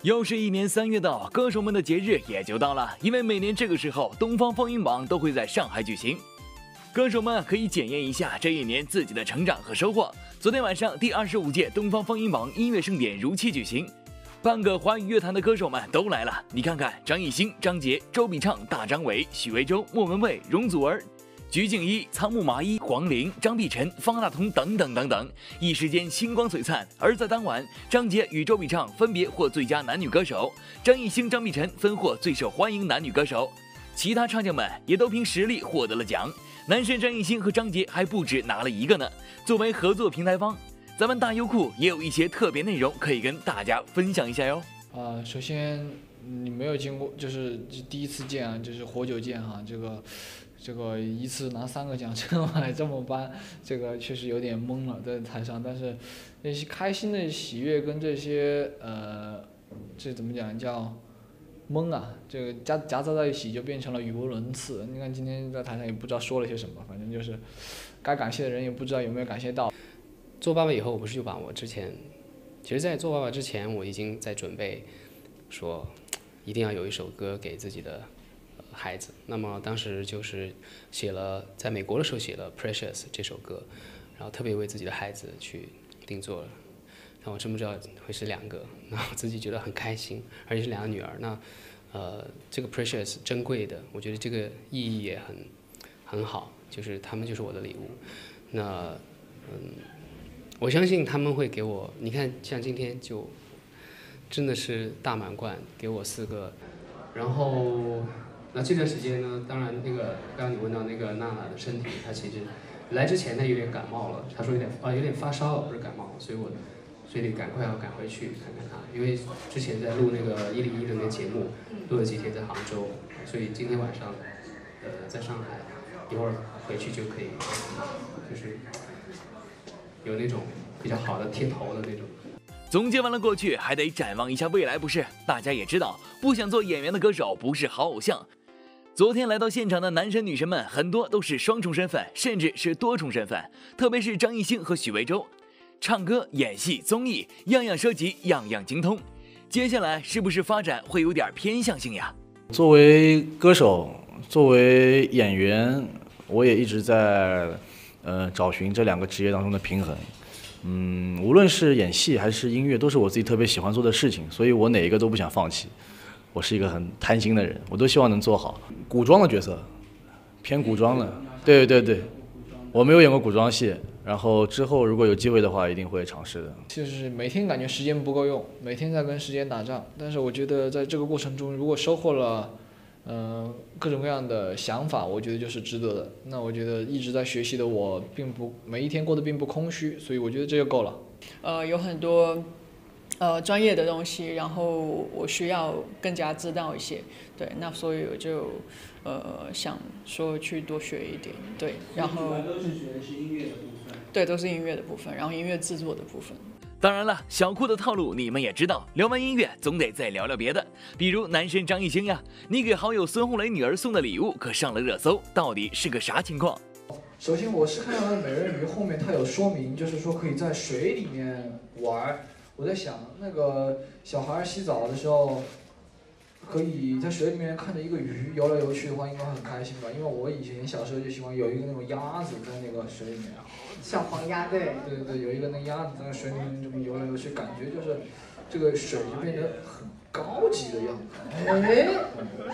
又是一年3月到，歌手们的节日也就到了。因为每年这个时候，东方风云榜都会在上海举行，歌手们可以检验一下这一年自己的成长和收获。昨天晚上，第25届东方风云榜音乐盛典如期举行，半个华语乐坛的歌手们都来了。你看看，张艺兴、张杰、周笔畅、大张伟、许魏洲、莫文蔚、容祖儿、鞠婧祎、仓木麻衣、黄龄、张碧晨、方大同等等等等，一时间星光璀璨。而在当晚，张杰与周笔畅分别获最佳男女歌手，张艺兴、张碧晨分获最受欢迎男女歌手，其他唱将们也都凭实力获得了奖。男神张艺兴和张杰还不止拿了一个呢。作为合作平台方，咱们大优酷也有一些特别内容可以跟大家分享一下哟。 首先你没有经过，就是第一次见啊，就是活久见哈，这个一次拿3个奖，这个还这么颁，这个确实有点懵了在台上。但是那些开心的喜悦跟这些这怎么讲叫懵啊，这个夹杂在一起就变成了语无伦次。你看今天在台上也不知道说了些什么，反正就是该感谢的人也不知道有没有感谢到。 做爸爸以后，我不是就把我之前，其实在做爸爸之前，我已经在准备说一定要有一首歌给自己的孩子。那么当时就是写了，在美国的时候写了《Precious》这首歌，然后特别为自己的孩子去定做了。那我真不知道会是2个，那我自己觉得很开心，而且是2个女儿。那这个 Precious 珍贵的，我觉得这个意义也很好，就是他们就是我的礼物。那我相信他们会给我，你看像今天就真的是大满贯，给我4个。然后那这段时间呢，当然那个刚刚你问到那个娜娜的身体，她其实来之前她有点感冒了，她说有点发烧了，不是感冒，所以得赶快要赶回去看看她，因为之前在录那个101的那个节目，录了几天在杭州，所以今天晚上在上海，一会儿回去就可以，就是有那种比较好的贴头的那种。 总结完了过去，还得展望一下未来，不是？大家也知道，不想做演员的歌手不是好偶像。昨天来到现场的男神女神们，很多都是双重身份，甚至是多重身份。特别是张艺兴和许魏洲，唱歌、演戏、综艺，样样涉及，样样精通。接下来是不是发展会有点偏向性呀？ 作为歌手，作为演员，我也一直在找寻这2个职业当中的平衡。无论是演戏还是音乐，都是我自己特别喜欢做的事情，所以我哪一个都不想放弃。我是一个很贪心的人，我都希望能做好。古装的角色，偏古装的，对，我没有演过古装戏，然后之后如果有机会的话，一定会尝试的。 就是每天感觉时间不够用，每天在跟时间打仗，但是我觉得在这个过程中，如果收获了各种各样的想法，我觉得就是值得的。那我觉得一直在学习的我，每一天过得并不空虚，所以我觉得这就够了。 有很多专业的东西，然后我需要更加知道一些，对，那所以我就想说去多学一点，对，然后都是学的是音乐的部分， 对，都是音乐的部分，然后音乐制作的部分。 当然了，小酷的套路你们也知道，聊完音乐总得再聊聊别的，比如男神张艺兴呀，你给好友孙红雷女儿送的礼物可上了热搜，到底是个啥情况？ 首先我是看到美人鱼后面它有说明，就是说可以在水里面玩。我在想，那个小孩洗澡的时候，可以在水里面看着一个鱼游来游去的话，应该很开心吧？因为我以前小时候就喜欢有一个那种鸭子在那个水里面， 小黄鸭，对， 有一个那鸭子在水里面这么游来游去，感觉就是这个水就变得很高级的样子。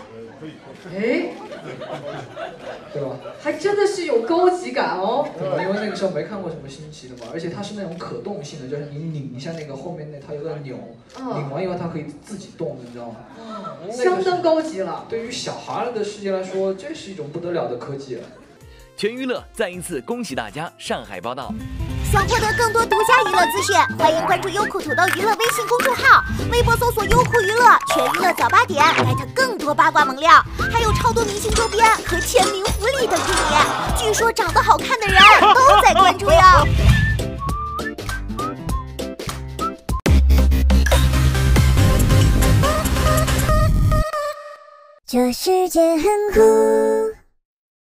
对吧？ 还真的是有高级感哦。 对，因为那个时候没看过什么新奇的嘛，而且它是那种可动性的，就是你拧一下那个后面它有个钮，拧完以后它可以自己动，你知道吗？ 相当高级了。 对于小孩的世界来说，这是一种不得了的科技了。 全娱乐再一次恭喜大家！上海报道。 想获得更多独家娱乐资讯，欢迎关注优酷土豆娱乐微信公众号，微博搜索优酷娱乐，全娱乐早8点，艾特更多八卦猛料，还有超多明星周边和签名福利等着你。据说长得好看的人都在关注哟。这世界很酷。